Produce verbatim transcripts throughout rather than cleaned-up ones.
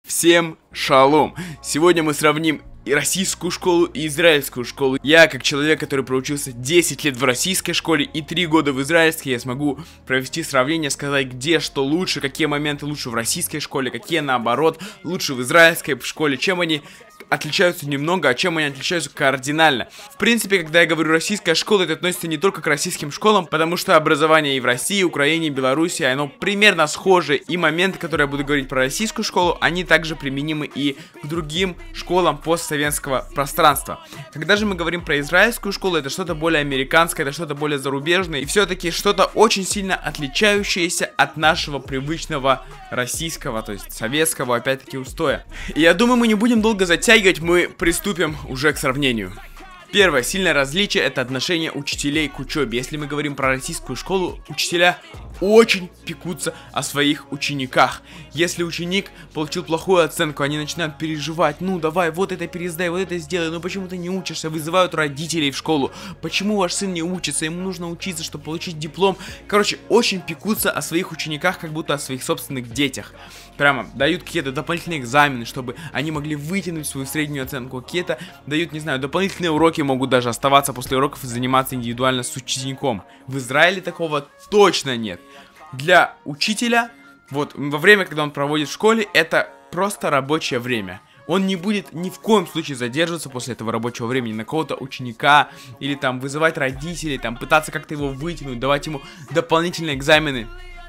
Всем шалом! Сегодня мы сравним и российскую школу, и израильскую школу. Я, как человек, который проучился десять лет в российской школе и три года в израильской, я смогу провести сравнение, сказать, где что лучше, какие моменты лучше в российской школе, какие, наоборот, лучше в израильской школе, чем они отличаются немного, а чем они отличаются кардинально. В принципе, когда я говорю российская школа, это относится не только к российским школам, потому что образование и в России, Украине, Беларуси, оно примерно схоже, и моменты, которые я буду говорить про российскую школу, они также применимы и к другим школам постсоветского пространства. Когда же мы говорим про израильскую школу, это что-то более американское, это что-то более зарубежное, и все-таки что-то очень сильно отличающееся от нашего привычного российского, то есть советского, опять-таки, устоя. И я думаю, мы не будем долго затягивать, мы приступим уже к сравнению. Первое сильное различие — это отношение учителей к учебе. Если мы говорим про российскую школу, учителя очень пекутся о своих учениках. Если ученик получил плохую оценку, они начинают переживать: ну давай, вот это пересдай, вот это сделай, ну почему ты не учишься? Вызывают родителей в школу: почему ваш сын не учится? Ему нужно учиться, чтобы получить диплом. Короче, очень пекутся о своих учениках, как будто о своих собственных детях. Прямо дают какие-то дополнительные экзамены, чтобы они могли вытянуть свою среднюю оценку. Какие-то дают, не знаю, дополнительные уроки, могут даже оставаться после уроков и заниматься индивидуально с учеником. В Израиле такого точно нет. Для учителя, вот во время, когда он проводит в школе, это просто рабочее время. Он не будет ни в коем случае задерживаться после этого рабочего времени на кого-то ученика, или там вызывать родителей, там пытаться как-то его вытянуть, давать ему дополнительные экзамены.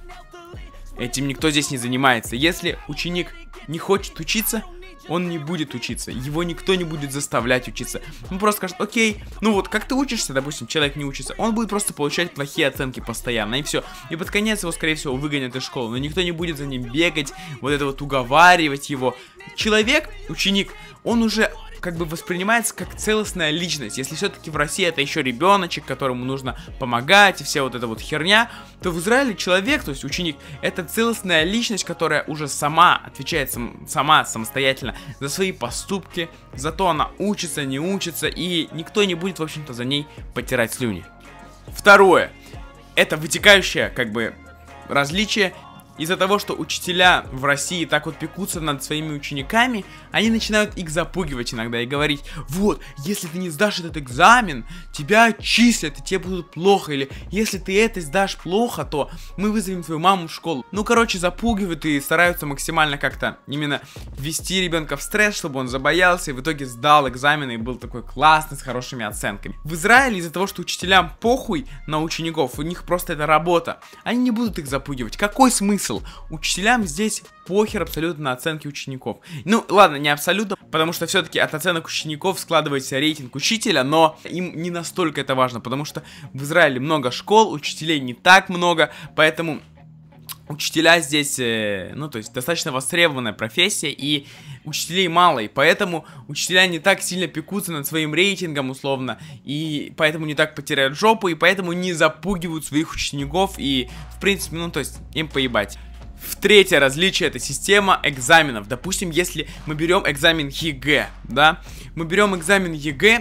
Этим никто здесь не занимается. Если ученик не хочет учиться, он не будет учиться. Его никто не будет заставлять учиться. Он просто скажет: окей, ну вот как ты учишься, допустим, человек не учится, он будет просто получать плохие оценки постоянно, и все. И под конец его, скорее всего, выгонят из школы. Но никто не будет за ним бегать, вот это вот уговаривать его. Человек, ученик, он уже как бы воспринимается как целостная личность. Если все-таки в России это еще ребеночек, которому нужно помогать, и вся вот эта вот херня, то в Израиле человек, то есть ученик, это целостная личность, которая уже сама отвечает сам, сама самостоятельно за свои поступки, за то, она учится, не учится, и никто не будет, в общем-то, за ней потирать слюни. Второе. Это вытекающее, как бы, различие. Из-за того, что учителя в России так вот пекутся над своими учениками, они начинают их запугивать иногда и говорить: вот, если ты не сдашь этот экзамен, тебя отчислят, и тебе будет плохо. Или если ты это сдашь плохо, то мы вызовем твою маму в школу. Ну, короче, запугивают и стараются максимально как-то именно ввести ребенка в стресс, чтобы он забоялся и в итоге сдал экзамены и был такой классный, с хорошими оценками. В Израиле из-за того, что учителям похуй на учеников, у них просто это работа, они не будут их запугивать. Какой смысл? Учителям здесь похер абсолютно на оценки учеников. Ну, ладно, не абсолютно, потому что все-таки от оценок учеников складывается рейтинг учителя, но им не настолько это важно, потому что в Израиле много школ, учителей не так много, поэтому учителя здесь, э, ну, то есть достаточно востребованная профессия, и учителей мало, и поэтому учителя не так сильно пекутся над своим рейтингом, условно, и поэтому не так потеряют жопу, и поэтому не запугивают своих учеников, и, в принципе, ну, то есть, им поебать. В третье различие — это система экзаменов. Допустим, если мы берем экзамен ЕГЭ, да, мы берем экзамен ЕГЭ,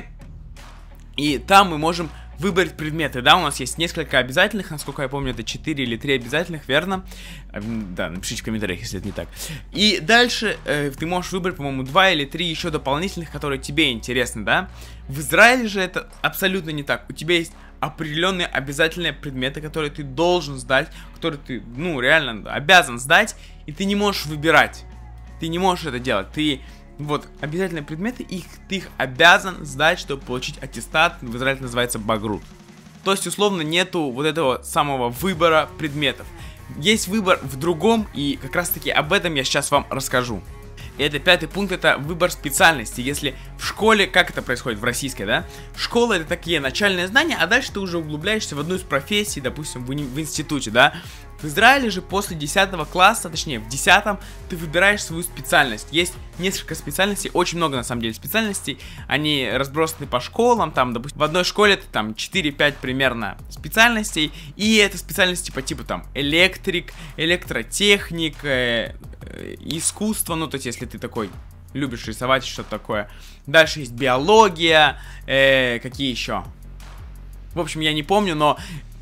и там мы можем выбрать предметы, да, у нас есть несколько обязательных, насколько я помню, это четыре или три обязательных, верно? Да, напишите в комментариях, если это не так. И дальше э, ты можешь выбрать, по-моему, два или три еще дополнительных, которые тебе интересны, да? В Израиле же это абсолютно не так. У тебя есть определенные обязательные предметы, которые ты должен сдать, которые ты, ну, реально обязан сдать, и ты не можешь выбирать. Ты не можешь это делать, ты... Вот, обязательные предметы, их, ты их обязан сдать, чтобы получить аттестат, в Израиле называется багрут. То есть, условно, нету вот этого самого выбора предметов. Есть выбор в другом, и как раз таки об этом я сейчас вам расскажу. И это пятый пункт, это выбор специальности. Если в школе, как это происходит в российской, да? Школа — это такие начальные знания, а дальше ты уже углубляешься в одну из профессий, допустим, в, в институте, да? В Израиле же после десятого класса, точнее в десятом, ты выбираешь свою специальность. Есть несколько специальностей, очень много на самом деле специальностей. Они разбросаны по школам, там, допустим, в одной школе это там четыре-пять примерно специальностей. И это специальности по типу там электрик, электротехник, э, э, искусство, ну то есть если ты такой любишь рисовать, что-то такое. Дальше есть биология, э, какие еще? В общем, я не помню, но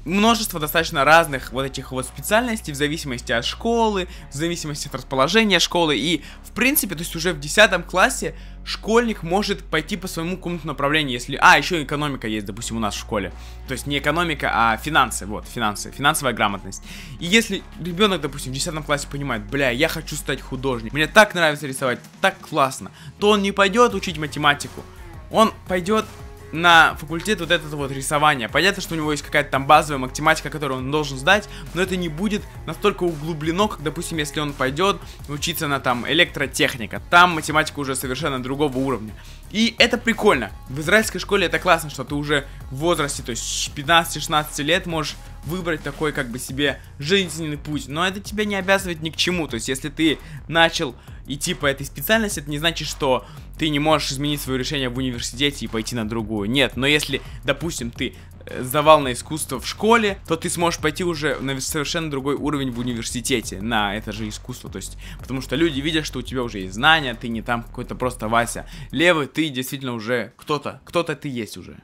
множество достаточно разных вот этих вот специальностей в зависимости от школы, в зависимости от расположения школы. И, в принципе, то есть уже в десятом классе школьник может пойти по своему какому-то направлению, если... А, еще экономика есть, допустим, у нас в школе. То есть не экономика, а финансы, вот, финансы, финансовая грамотность. И если ребенок, допустим, в десятом классе понимает, бля, я хочу стать художником, мне так нравится рисовать, так классно, то он не пойдет учить математику, он пойдет на факультет вот этого вот рисования. Понятно, что у него есть какая-то там базовая математика, которую он должен сдать, но это не будет настолько углублено, как, допустим, если он пойдет учиться на там электротехника. Там математика уже совершенно другого уровня. И это прикольно. В израильской школе это классно, что ты уже в возрасте, то есть пятнадцати-шестнадцати лет можешь выбрать такой как бы себе жизненный путь. Но это тебя не обязывает ни к чему. То есть если ты начал идти по этой специальности, это не значит, что ты не можешь изменить свое решение в университете и пойти на другую. Нет, но если, допустим, ты сдавал на искусство в школе, то ты сможешь пойти уже на совершенно другой уровень в университете, на это же искусство, то есть, потому что люди видят, что у тебя уже есть знания, ты не там какой-то просто Вася левый, ты действительно уже кто-то, кто-то ты есть уже.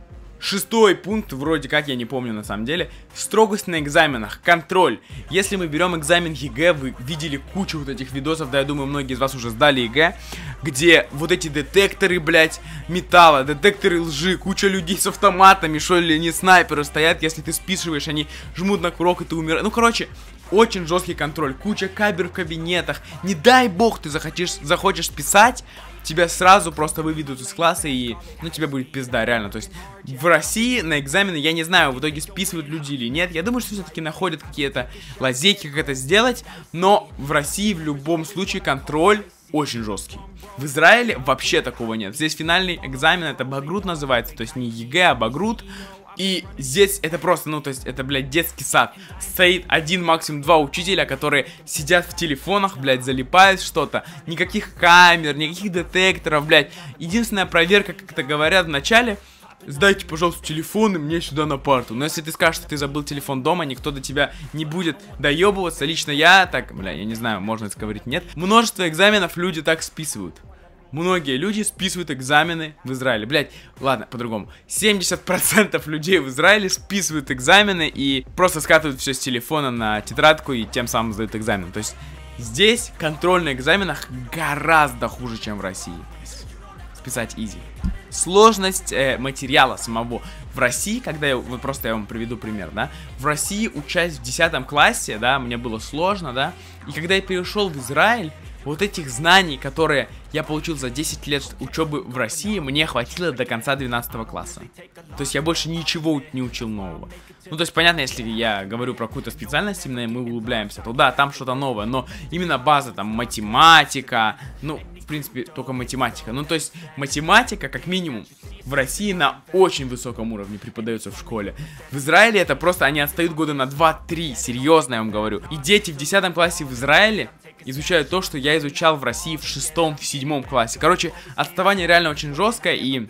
Шестой пункт, вроде как, я не помню на самом деле, строгость на экзаменах, контроль. Если мы берем экзамен ЕГЭ, вы видели кучу вот этих видосов, да, я думаю, многие из вас уже сдали ЕГЭ, где вот эти детекторы, блядь, металла, детекторы лжи, куча людей с автоматами, что ли, не снайперы стоят, если ты списываешь, они жмут на курок и ты умираешь. Ну, короче, очень жесткий контроль, куча камер в кабинетах, не дай бог ты захочешь, захочешь списать, тебя сразу просто выведут из класса и, ну, тебе будет пизда, реально. То есть в России на экзамены, я не знаю, в итоге списывают люди или нет. Я думаю, что все-таки находят какие-то лазейки, как это сделать. Но в России в любом случае контроль очень жесткий. В Израиле вообще такого нет. Здесь финальный экзамен, это багрут называется, то есть не ЕГЭ, а багрут. И здесь это просто, ну, то есть, это, блядь, детский сад. Стоит один, максимум два учителя, которые сидят в телефонах, блядь, залипают что-то. Никаких камер, никаких детекторов, блядь. Единственная проверка, как это говорят в начале: сдайте, пожалуйста, телефон и мне сюда на парту. Но если ты скажешь, что ты забыл телефон дома, никто до тебя не будет доебываться. Лично я, так, бля, я не знаю, можно это говорить, нет. Множество экзаменов люди так списывают. Многие люди списывают экзамены в Израиле. Блять, ладно, по-другому. семьдесят процентов людей в Израиле списывают экзамены и просто скатывают все с телефона на тетрадку и тем самым сдают экзамен. То есть здесь контроль на экзаменах гораздо хуже, чем в России. Списать изи. Сложность э, материала самого. В России, когда я, вот просто я вам приведу пример, да. В России, учась в десятом классе, да, мне было сложно, да. И когда я перешел в Израиль, вот этих знаний, которые я получил за десять лет учебы в России, мне хватило до конца двенадцатого класса. То есть я больше ничего не учил нового. Ну, то есть, понятно, если я говорю про какую-то специальность, именно мы углубляемся, то да, там что-то новое. Но именно база, там, математика, ну, в принципе, только математика. Ну, то есть, математика, как минимум, в России на очень высоком уровне преподается в школе. В Израиле это просто, они отстают года на два-три, серьезно я вам говорю. И дети в десятом классе в Израиле изучают то, что я изучал в России в шестом, в седьмом классе. Короче, отставание реально очень жесткое, и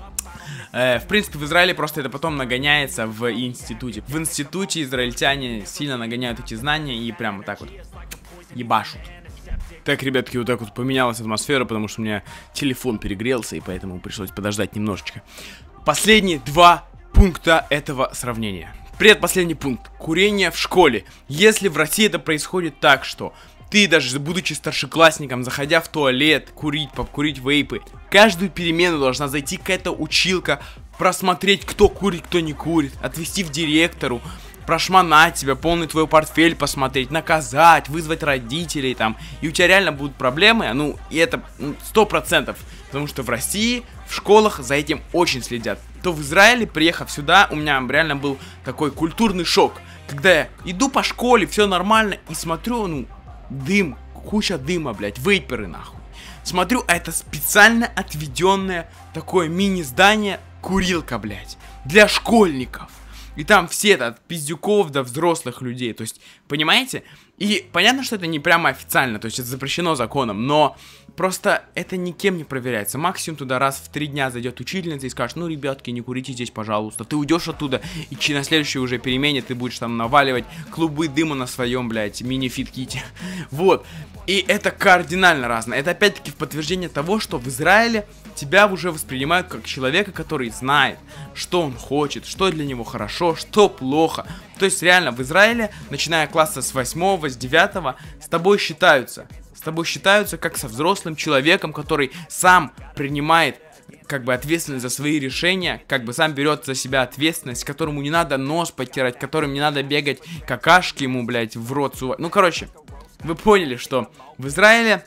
э, в принципе в Израиле просто это потом нагоняется в институте. В институте израильтяне сильно нагоняют эти знания и прямо так вот ебашут. Так, ребятки, вот так вот поменялась атмосфера, потому что у меня телефон перегрелся, и поэтому пришлось подождать немножечко. Последние два пункта этого сравнения. Предпоследний пункт. Курение в школе. Если в России это происходит так, что ты, даже будучи старшеклассником, заходя в туалет, курить, покурить вейпы, каждую перемену должна зайти какая-то училка, просмотреть, кто курит, кто не курит, отвести в директору, прошмонать тебя, полный твой портфель посмотреть, наказать, вызвать родителей там. И у тебя реально будут проблемы, ну, и это сто процентов. Потому что в России, в школах за этим очень следят. То в Израиле, приехав сюда, у меня реально был такой культурный шок. Когда я иду по школе, все нормально, и смотрю, ну, дым, куча дыма, блядь, вейперы нахуй. Смотрю, а это специально отведенное такое мини-здание, курилка, блядь, для школьников. И там все это, от пиздюков до взрослых людей. То есть, понимаете, И понятно, что это не прямо официально, то есть это запрещено законом, но просто это никем не проверяется. Максимум туда раз в три дня зайдет учительница и скажет: ну, ребятки, не курите здесь, пожалуйста. Ты уйдешь оттуда, и на следующей уже перемене ты будешь там наваливать клубы дыма на своем, блядь, мини-фит-ките. Вот. И это кардинально разное. Это опять-таки в подтверждение того, что в Израиле тебя уже воспринимают как человека, который знает, что он хочет, что для него хорошо, что плохо. То есть реально в Израиле, начиная класса с восьмого, с девятого, с тобой считаются. С тобой считаются как со взрослым человеком, который сам принимает как бы ответственность за свои решения, как бы сам берет за себя ответственность, которому не надо нос потирать, которым не надо бегать какашки ему, блядь, в рот сувать. Ну, короче, вы поняли, что в Израиле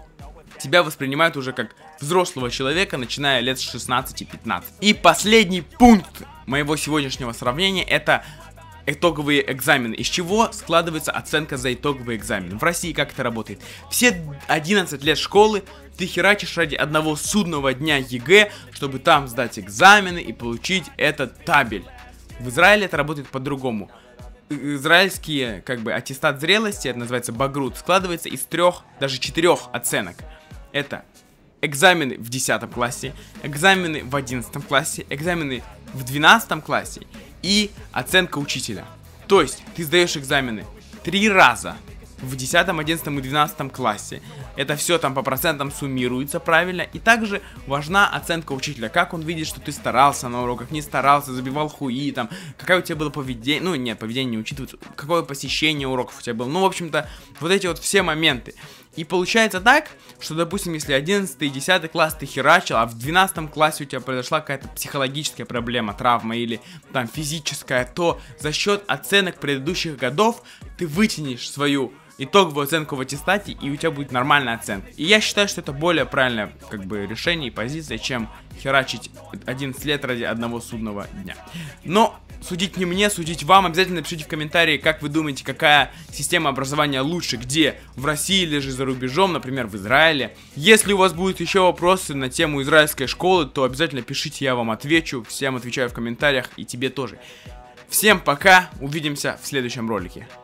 тебя воспринимают уже как взрослого человека, начиная лет с шестнадцати-пятнадцати. И последний пункт моего сегодняшнего сравнения — это итоговые экзамены. Из чего складывается оценка за итоговый экзамен? В России как это работает? Все одиннадцать лет школы ты херачишь ради одного судного дня ЕГЭ, чтобы там сдать экзамены и получить этот табель. В Израиле это работает по-другому. Израильские, как бы, аттестат зрелости, это называется багрут, складывается из трех, даже четырех оценок. Это экзамены в десятом классе, экзамены в одиннадцатом классе, экзамены в двенадцатом классе и оценка учителя. То есть ты сдаешь экзамены три раза в десятом, одиннадцатом и двенадцатом классе. Это все там по процентам суммируется правильно. И также важна оценка учителя. Как он видит, что ты старался на уроках, не старался, забивал хуи, там, какое у тебя было поведение. Ну, нет, поведение не учитывается. Какое посещение уроков у тебя было. Ну, в общем-то, вот эти вот все моменты. И получается так, что, допустим, если одиннадцатый и десятый класс ты херачил, а в двенадцатом классе у тебя произошла какая-то психологическая проблема, травма или там физическая, то за счет оценок предыдущих годов ты вытянешь свою итоговую оценку в аттестате, и у тебя будет нормальная оценка. И я считаю, что это более правильное, как бы, решение и позиция, чем херачить одиннадцать лет ради одного судного дня. Но судить не мне, судить вам. Обязательно напишите в комментарии, как вы думаете, какая система образования лучше, где, в России или же за рубежом, например, в Израиле. Если у вас будут еще вопросы на тему израильской школы, то обязательно пишите, я вам отвечу. Всем отвечаю в комментариях, и тебе тоже. Всем пока, увидимся в следующем ролике.